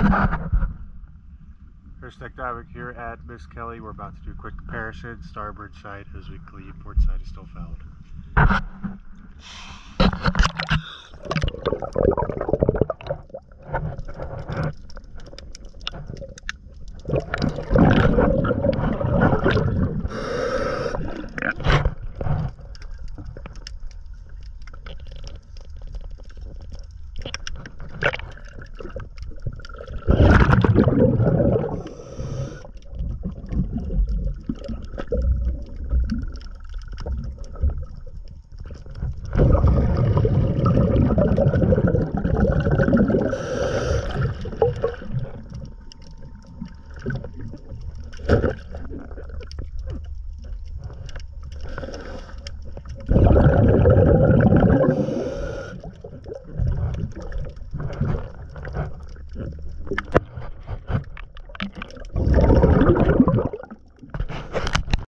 Tech Diving here at Miss Kelly. We're about to do a quick comparison. Starboard side is weak lead, port side is still fouled.